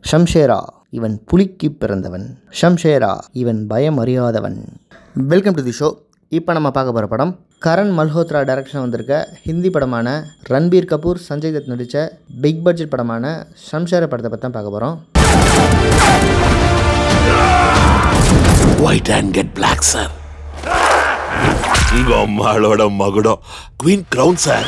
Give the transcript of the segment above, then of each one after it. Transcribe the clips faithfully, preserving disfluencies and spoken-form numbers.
ஷம்ஷேரா இவன் புலிக்கு பிறந்தவன். ஷம்ஷேரா இவன் பயம் அறியாதவன். Welcome to the show. இப்போ நம்ம பார்க்க போகிற படம் கரண் மல்ஹோத்ரா டைரக்ஷன் வந்திருக்க ஹிந்தி படமான ரன்பீர் கபூர் சஞ்சய் தத் நடித்த பிக் பட்ஜெட் படமான ஷம்ஷேரா படத்தை பற்றி தான் பார்க்க போகிறோம். White and get black, sir. Gomaloda Magudo. Queen Crown, sir.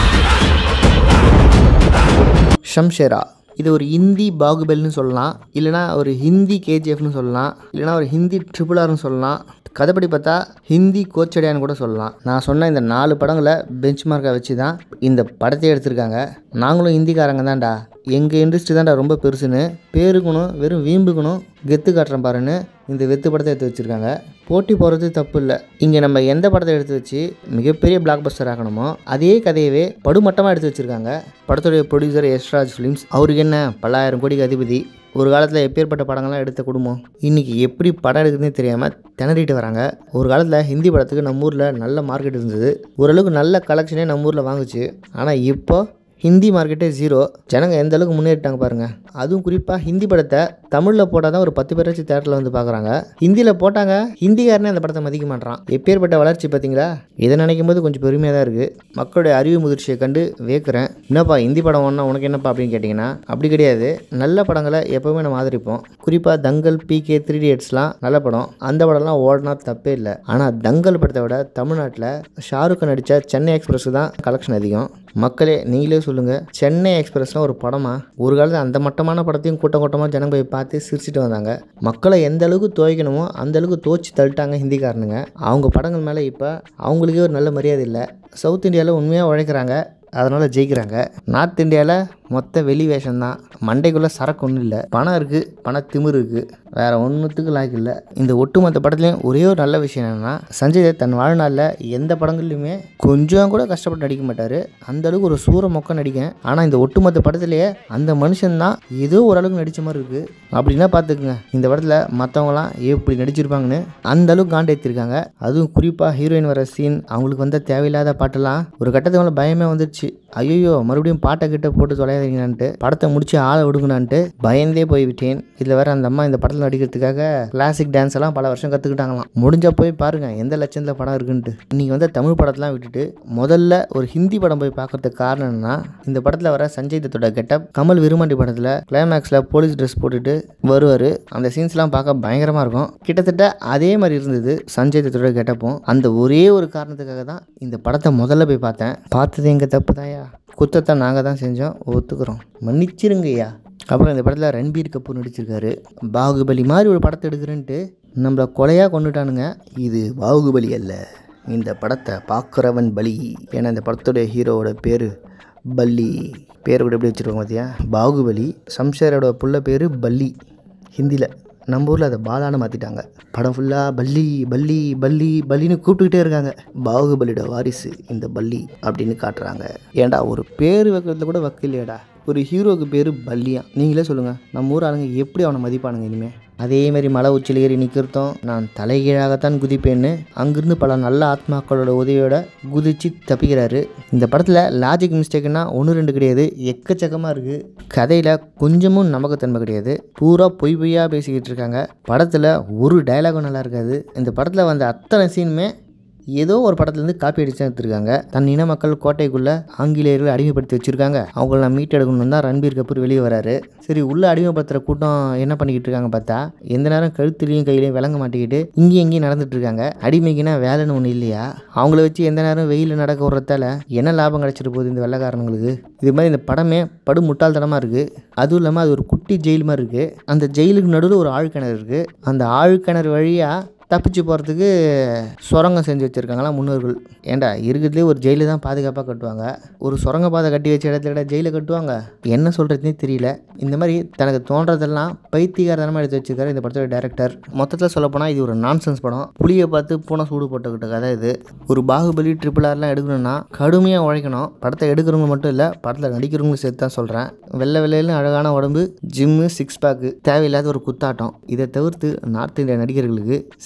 Shamshera இது ஒரு ஹிந்தி பாகுபலின்னு சொல்லலாம், இல்லைனா ஒரு ஹிந்தி கேஜிஎஃப்னு சொல்லலாம், இல்லைனா ஒரு ஹிந்தி ட்ரிபிள் ஆர்னு சொல்லலாம். கதைப்படி பார்த்தா ஹிந்தி கோச்சடியான்னு கூட சொல்லலாம். நான் சொன்ன இந்த நாலு படங்களை பெஞ்ச் மார்க்கை வச்சு தான் இந்த படத்தையே எடுத்திருக்காங்க. நாங்களும் ஹிந்திக்காரங்க தான்டா, எங்கள் இண்டஸ்ட்ரி தான்டா ரொம்ப பெருசுன்னு பேருக்கணும் வெறும் வீம்புக்கணும் கெத்து காட்டுறேன் பாருன்னு இந்த வெத்து படத்தை எடுத்து வச்சுருக்காங்க. போட்டி போகிறது தப்பு இல்லை. இங்கே நம்ம எந்த படத்தை எடுத்து வச்சு மிகப்பெரிய பிளாக் பஸ்டர் ஆகணுமோ அதே கதையவே படுமட்டமாக எடுத்து வச்சுருக்காங்க. படத்துடைய ப்ரொடியூசர் யஷ் ராஜ் ஃபிலிம்ஸ். அவருக்கு என்ன பல்லாயிரம் கோடிக்கு அதிபதி. ஒரு காலத்தில் எப்பேற்பட்ட படங்கள்லாம் எடுத்த குடும்பம் இன்றைக்கி எப்படி படம் எடுக்குதுன்னே தெரியாமல் திணறிட்டு வராங்க. ஒரு காலத்தில் ஹிந்தி படத்துக்கு நம்ம ஊரில் நல்ல மார்க்கெட் இருந்தது, ஓரளவுக்கு நல்ல கலெக்ஷனே நம்ம ஊரில் வாங்குச்சு. ஆனால் இப்போ ஹிந்தி மார்க்கெட்டே ஜீரோ. ஜனங்க எந்த அளவுக்கு முன்னேறிட்டாங்க பாருங்கள். அதுவும் குறிப்பாக ஹிந்தி படத்தை தமிழில் போட்டால் தான் ஒரு பத்து பேராச்சும் தேட்டரில் வந்து பார்க்குறாங்க. ஹிந்தியில் போட்டாங்க, ஹிந்திக்காரனே அந்த படத்தை மதிக்க மாட்டான். எப்பேற்பட்ட வளர்ச்சி பார்த்தீங்களா? இதை நினைக்கும் போது கொஞ்சம் பெருமையாக தான் இருக்குது. மக்களுடைய அறிவு முதிர்ச்சியை கண்டு வேக்கிறேன். என்னப்பா ஹிந்தி படம் ஒன்றா உனக்கு என்னப்பா அப்படின்னு கேட்டிங்கன்னா அப்படி கிடையாது. நல்ல படங்களை எப்போவுமே நம்ம ஆதரிப்போம். குறிப்பாக தங்கல், பிகே, த்ரீ இடியட்ஸ்லாம் நல்ல படம். அந்த படம்லாம் ஓடினா தப்பே இல்லை. ஆனால் தங்கல் படத்தை விட தமிழ்நாட்டில் ஷாருக் நடித்த சென்னை எக்ஸ்பிரஸ் தான் கலெக்ஷன் அதிகம். மக்களே நீங்களே சொல்லுங்கள், சென்னை எக்ஸ்பிரஸ்லாம் ஒரு படமா? ஒரு காலத்தில் அந்த மட்டமான படத்தையும் கூட்டம் கூட்டமாக ஜனங்க போய் பார்த்து சிரிச்சிட்டு வந்தாங்க. மக்களை எந்த அளவுக்கு துவைக்கணுமோ அந்த அளவுக்கு துவச்சி தள்ளிட்டாங்க ஹிந்திக்காரனுங்க. அவங்க படங்கள் மேலே இப்போ அவங்களுக்கே ஒரு நல்ல மரியாதை இல்லை. சவுத் இந்தியாவில் உண்மையாக உழைக்கிறாங்க, அதனால் ஜெயிக்கிறாங்க. நார்த் இந்தியாவில் மொத்த வெளி வேஷம்தான். மண்டைக்குள்ளே சரக்கு ஒன்றும் இல்லை. பணம் இருக்குது, பண திமிரு இருக்குது, வேறு ஒன்றுத்துக்கு லாய்க்கு இல்லை. இந்த ஒட்டுமொத்த படத்துலேயும் ஒரே ஒரு நல்ல விஷயம் என்னென்னா, சஞ்சய் தத் தன் வாழ்நாளில் எந்த படங்கள்லையுமே கொஞ்சம் கூட கஷ்டப்பட்டு நடிக்க மாட்டார். அந்தளவுக்கு ஒரு சூற மொக்க நடிக்க. ஆனால் இந்த ஒட்டுமொத்த படத்துலேயே அந்த மனுஷன்தான் ஏதோ ஓரளவுக்கு நடித்த மாதிரி இருக்குது. அப்படின்னா பார்த்துக்குங்க இந்த படத்தில் மற்றவங்களாம் எப்படி நடிச்சிருப்பாங்கன்னு அந்த அளவுக்கு காண்டேற்றிருக்காங்க. அதுவும் குறிப்பாக ஹீரோயின் வர சீன், அவங்களுக்கு வந்த தேவையில்லாத பாட்டெல்லாம் ஒரு கட்டத்துக்கு மேலே பயமே வந்துடுச்சு. ஐயோ மறுபடியும் பாட்டை கிட்ட போட்டு தொலையாதீங்கன்ட்டு படத்தை முடிச்சு ஆளை விடுங்கனான்ட்டு பயந்தே போய்விட்டேன். இதில் வேற அந்த அம்மா இந்த படத்தில் நடிக்கிறதுக்காக கிளாசிக் டான்ஸ் எல்லாம் பல வருஷம் கற்றுக்கிட்டாங்களாம். முடிஞ்சா போய் பாருங்க எந்த லட்சத்தில் படம் இருக்குன்ட்டு. இன்னைக்கு வந்து தமிழ் படத்தெல்லாம் விட்டுட்டு முதல்ல ஒரு ஹிந்தி படம் போய் பார்க்கறதுக்கு காரணம் என்னன்னா, இந்த படத்தில் வர சஞ்சய் தத்தோட கெட்டப். கமல் விருமாண்டி படத்தில் கிளைமேக்ஸில் போலீஸ் ட்ரெஸ் போட்டுட்டு வருவார். அந்த சீன்ஸ்லாம் பார்க்க பயங்கரமாக இருக்கும். கிட்டத்தட்ட அதே மாதிரி இருந்தது சஞ்சய் தத்தோட கெட்டப்பும். அந்த ஒரே ஒரு காரணத்துக்காக தான் இந்த படத்தை முதல்ல போய் பார்த்தேன். பார்த்தது எங்கள் தப்பு தாயா, குத்தத்தை நாங்கள் தான் செஞ்சோம், ஒத்துக்கிறோம், மன்னிச்சிருங்கய்யா. அப்புறம் இந்த படத்தில் ரன்பீர் கபூர் நடிச்சிருக்காரு. பாகுபலி மாதிரி ஒரு படத்தை எடுக்கிறேன்ட்டு நம்மளை கொலையாக கொண்டுட்டானுங்க. இது பாகுபலி அல்ல, இந்த படத்தை பார்க்குறவன் பலி. ஏன்னா இந்த படத்தோடைய ஹீரோவோட பேர் பல்லி. பேர் கூட எப்படி வச்சுருக்கோம் பார்த்தியா? பாகுபலி. ஷம்ஷேரோட புள்ள பேர் பல்லி. ஹிந்தியில் நம்ம ஊரில் அதை பாலான்னு மாற்றிட்டாங்க. படம் ஃபுல்லாக பல்லி பல்லி பல்லி பல்லின்னு கூப்பிட்டுக்கிட்டே இருக்காங்க. பாகுபலியோட வாரிசு இந்த பல்லி அப்படின்னு காட்டுறாங்க. ஏண்டா ஒரு பேர் வைக்கிறதுல கூட வக்கில்லையடா. ஒரு ஹீரோவுக்கு பேர் பல்லியா? நீங்களே சொல்லுங்கள், நம்ம ஊர் ஆளுங்க எப்படி அவனை மதிப்பானுங்க இனிமேல்? அதேமாரி மலை உச்சியில் ஏறி நிற்கிறதும் நான் தலைகீழாகத்தான் குதிப்பேன்னு அங்கிருந்து பல நல்ல ஆத்மாக்களோட உதவியோட குதிச்சு தப்பிக்கிறாரு. இந்த படத்தில் லாஜிக் மிஸ்டேக்குன்னா ஒன்று ரெண்டு கிடையாது, எக்கச்சக்கமாக இருக்குது. கதையில் கொஞ்சமும் நம்பகத்தன்மை கிடையாது. பூரா பொய் பொய்யாக பேசிக்கிட்டு இருக்காங்க. படத்தில் ஒரு டைலாகும் நல்லா இருக்காது. இந்த படத்தில் வந்த அத்தனை சீனுமே ஏதோ ஒரு படத்துலேருந்து காப்பி அடிச்சு எடுத்துருக்காங்க. தன் இன மக்கள் கோட்டைக்குள்ளே ஆங்கிலேயர்கள் அடிமைப்படுத்தி வச்சுருக்காங்க. அவங்கள நான் மீட் எடுக்கணும்னு தான் ரன்பீர் கபூர் வெளியே வராரு. சரி, உள்ளே அடிமைப்படுத்துகிற கூட்டம் என்ன பண்ணிக்கிட்டு இருக்காங்க பார்த்தா, எந்த நேரம் கழுத்துலையும் கையிலையும் விளங்க மாட்டிக்கிட்டு இங்கேயும் எங்கேயும் நடந்துட்டு இருக்காங்க. அடிமைக்குன்னா வேலைன்னு ஒன்று இல்லையா? அவங்கள வச்சு எந்த நேரம் வெயிலில் நடக்க விடுறதால என்ன லாபம் கிடச்சிட்டு போகுது இந்த வெள்ளைக்காரங்களுக்கு? இது மாதிரி இந்த படமே படு முட்டாள்தனமாக இருக்குது. அதுவும் இல்லாமல் அது ஒரு குட்டி ஜெயில் மாதிரி இருக்குது. அந்த ஜெயிலுக்கு நடுவில் ஒரு ஆழ்கிணறு இருக்குது. அந்த ஆழ்கிணறு வழியாக தப்பிச்சு போகிறதுக்கு சுரங்கம் செஞ்சு வச்சுருக்காங்களா முன்னோர்கள். ஏண்டா இருக்கிறதுலே ஒரு ஜெயிலு தான் பாதுகாப்பாக கட்டுவாங்க. ஒரு சுரங்க பாதை கட்டி வச்ச இடத்துல ஜெயிலை கட்டுவாங்க. என்ன சொல்கிறதுனே தெரியல. இந்த மாதிரி தனக்கு தோன்றதெல்லாம் பைத்தியகாரத்தனமாக எடுத்து வச்சுருக்காரு இந்த படத்தோட டைரக்டர். மொத்தத்தில் சொல்லப்போனால் இது ஒரு நான்சென்ஸ் படம். புளியை பார்த்து பூனை சூடு போட்டுக்கிட்ட கதை இது. ஒரு பாகுபலி ட்ரிபிள் ஆர்லாம் எடுக்கணும்னா கடுமையாக உழைக்கணும். படத்தை எடுக்கிறவங்க மட்டும் இல்லை, படத்தில் நடிக்கிறவங்களும் சேர்த்து தான் சொல்கிறேன். வெள்ளை வெள்ளையிலும் அழகான உடம்பு, ஜிம்மு, சிக்ஸ் பேக்கு, தேவையில்லாத ஒரு குத்தாட்டம். இதை தவிர்த்து நார்த் இந்தியா நடிகர்களுக்கு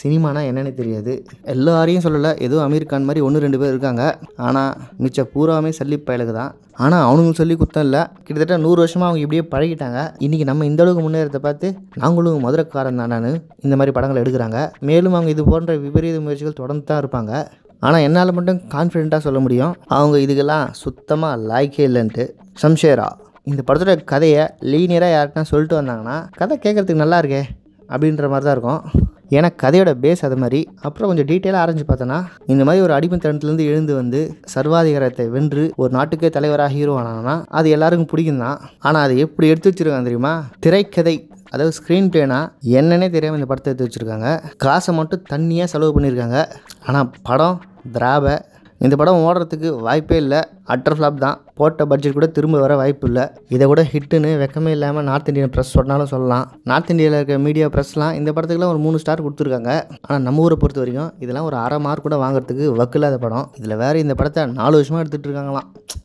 சினிமானா என்னன்னு தெரியாது. எல்லாரையும் சொல்லலை, ஏதோ அமீர் கான் மாதிரி ஒன்று ரெண்டு பேர் இருக்காங்க. ஆனால் மிச்ச பூராமே சல்லி பயலுக்கு தான். ஆனால் அவனுங்க சொல்லி குத்தம் இல்லை, கிட்டத்தட்ட நூறு வருஷமாக அவங்க இப்படியே பழகிட்டாங்க. இன்றைக்கி நம்ம இந்த அளவுக்கு முன்னேறத்தை பார்த்து நாங்களும் மதுரைக்காரன் தானான்னு இந்த மாதிரி படங்கள் எடுக்கிறாங்க. மேலும் அவங்க இது போன்ற விபரீத முயற்சிகள் தொடர்ந்து தான் இருப்பாங்க. ஆனால் என்னால் மட்டும் கான்ஃபிடென்ட்டாக சொல்ல முடியும், அவங்க இதுக்கெல்லாம் சுத்தமாக லாய்க்கே இல்லைன்ட்டு. ஷம்ஷேரா இந்த படத்தோட கதையை லீனியராக யாருக்குன்னா சொல்லிட்டு வந்தாங்கன்னா கதை கேட்குறதுக்கு நல்லா இருக்கே அப்படின்ற மாதிரி தான் இருக்கும். ஏன்னா கதையோட பேஸ் அது மாதிரி. அப்புறம் கொஞ்சம் டீட்டெயிலாக ஆரம்பிச்சு பார்த்தோன்னா, இந்த மாதிரி ஒரு அடிமைத்தனத்துலேருந்து எழுந்து வந்து சர்வாதிகாரத்தை வென்று ஒரு நாட்டுக்கே தலைவராக ஹீரோ ஆனாங்கன்னா அது எல்லாருக்கும் பிடிக்கும் தான். ஆனால் அதை எப்படி எடுத்து வச்சுருக்காங்க தெரியுமா? திரைக்கதை, அதாவது ஸ்க்ரீன் பிளேனா என்னன்னே தெரியாமல் இந்த படத்தை எடுத்து வச்சுருக்காங்க. காசை மட்டும் தண்ணியாக செலவு பண்ணியிருக்காங்க. ஆனால் படம் திராப. இந்த படம் ஓடுறதுக்கு வாய்ப்பே இல்லை, அட்டர் ஃப்ளாப் தான். போட்ட பட்ஜெட் கூட திரும்ப வர வாய்ப்பு இல்லை. இதை கூட ஹிட்டுன்னு வெக்கமே இல்லாமல் நார்த் இந்தியன் ப்ரெஸ் சொன்னாலும் சொல்லலாம். நார்த் இந்தியாவில் இருக்க மீடியா ப்ரெஸ்லாம் இந்த படத்துக்குலாம் ஒரு மூணு ஸ்டார் கொடுத்துருக்காங்க. ஆனால் நம்ம ஊரை பொறுத்த வரைக்கும் இதெல்லாம் ஒரு அரை மார்க் கூட வாங்குறதுக்கு வக்கில்லாத படம். இதில் வேறு இந்த படத்தை நாலு வருஷமாக எடுத்துகிட்டு இருக்காங்களாம்.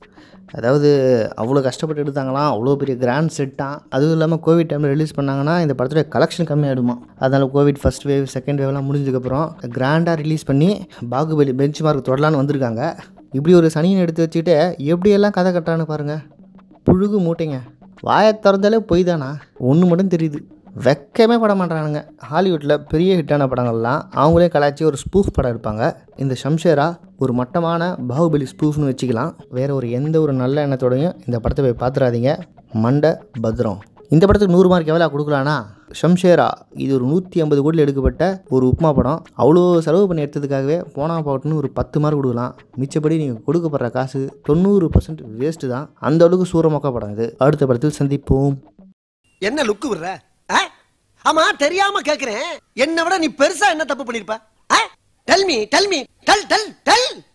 அதாவது அவ்வளோ கஷ்டப்பட்டு எடுத்தாங்களாம், அவ்வளோ பெரிய கிராண்ட் செட்டான். அதுவும் இல்லாமல் கோவிட் டைமில் ரிலீஸ் பண்ணாங்கன்னா இந்த படத்தோட கலெக்ஷன் கம்மியாகிடுமா. அதனால் கோவிட் ஃபஸ்ட் வேவ் செகண்ட் வேவ்லாம் முடிஞ்சதுக்கப்புறம் கிராண்டாக ரிலீஸ் பண்ணி பாகுபலி பெஞ்ச் மார்க் தொடலான்னு வந்திருக்காங்க. இப்படி ஒரு சனியை எடுத்து வச்சுக்கிட்டு எப்படியெல்லாம் கதை கட்டுறான்னு பாருங்கள். புழுகு மூட்டைங்க, வாயை திறந்தாலே பொய் தானா, ஒன்று மட்டும் தெரியுது, வெக்கமே பட மாட்டானுங்க. ஹாலிவுட்டில் பெரிய ஹிட்டான படங்கள்லாம் அவங்களே கலாய்ச்சி ஒரு ஸ்பூஃப் படம் எடுப்பாங்க. இந்த ஷம்ஷேரா ஒரு மட்டமான பாகுபலி ஸ்பூஃப்னு வச்சுக்கலாம். வேறு ஒரு எந்த ஒரு நல்ல எண்ணத்தோடையும் இந்த படத்தை போய் பார்த்துடாதீங்க, மண்டை பத்ரம். இந்த படத்துக்கு நூறு மார்க் எவ்வளோ கொடுக்கலான்னா, ஷம்ஷேரா இது ஒரு நூற்றி ஐம்பது கோடியில் எடுக்கப்பட்ட ஒரு உப்மா படம். அவ்வளோ செலவு பண்ணி எடுத்ததுக்காகவே போனா போட்டுன்னு ஒரு பத்து மார்க் கொடுக்கலாம். மிச்சப்படி நீங்கள் கொடுக்கப்படுற காசு தொண்ணூறு பர்சன்ட் வேஸ்ட்டு தான். அந்த அளவுக்கு சூரமொக்க படம் இது. அடுத்த படத்தில் சந்திப்போம். என்ன லுக்கு விடுற? ஆமா, தெரியாம கேக்குறேன், என்ன விட நீ பெருசா என்ன தப்பு பண்ணிருப்ப? Tell me tell me tell tell del